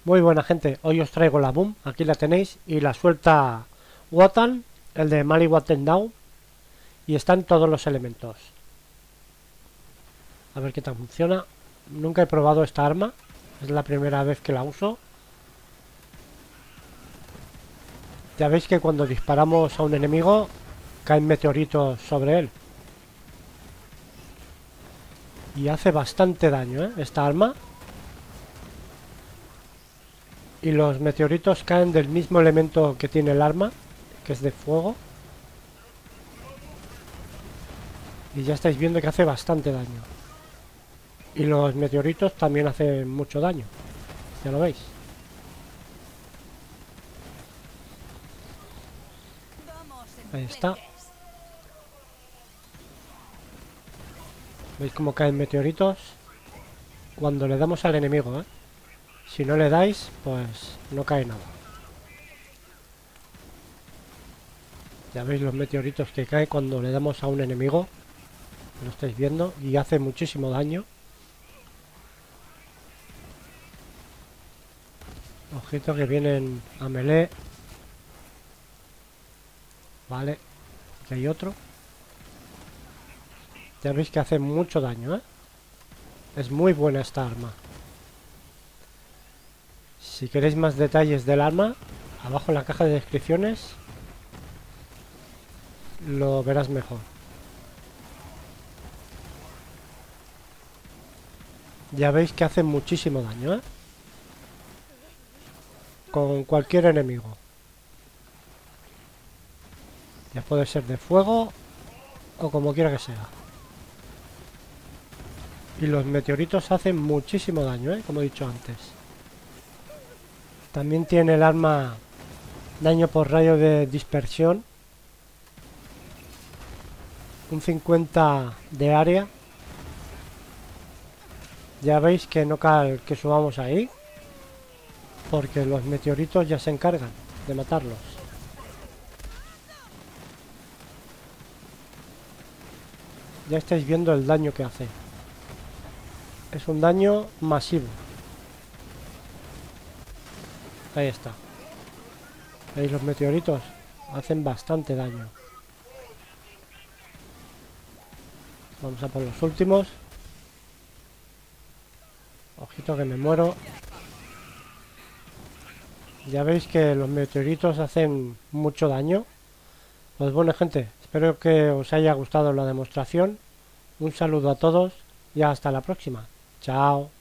Muy buena gente, hoy os traigo la boom, aquí la tenéis y la suelta Wotan, el de Mali Watten Down, y están todos los elementos. A ver qué tal funciona. Nunca he probado esta arma, es la primera vez que la uso. Ya veis que cuando disparamos a un enemigo caen meteoritos sobre él. Y hace bastante daño, esta arma. Y los meteoritos caen del mismo elemento que tiene el arma, que es de fuego. Y ya estáis viendo que hace bastante daño. Y los meteoritos también hacen mucho daño. Ya lo veis. Ahí está. ¿Veis cómo caen meteoritos? Cuando le damos al enemigo, ¿eh? Si no le dais, pues no cae nada. Ya veis los meteoritos que caen cuando le damos a un enemigo. Lo estáis viendo. Y hace muchísimo daño. Ojito que vienen a melee. Vale. Aquí hay otro. Ya veis que hace mucho daño, ¿eh? Es muy buena esta arma. Si queréis más detalles del arma, abajo en la caja de descripciones lo verás mejor. Ya veis que hace muchísimo daño, ¿eh? Con cualquier enemigo. Ya puede ser de fuego o como quiera que sea. Y los meteoritos hacen muchísimo daño, como he dicho antes. También tiene el arma daño por rayo de dispersión. Un 50 de área. Ya veis que no cae que subamos ahí. Porque los meteoritos ya se encargan de matarlos. Ya estáis viendo el daño que hace. Es un daño masivo. Ahí está. ¿Veis los meteoritos? Hacen bastante daño. Vamos a por los últimos. Ojito que me muero. Ya veis que los meteoritos hacen mucho daño. Pues bueno, gente, espero que os haya gustado la demostración. Un saludo a todos y hasta la próxima. Chao.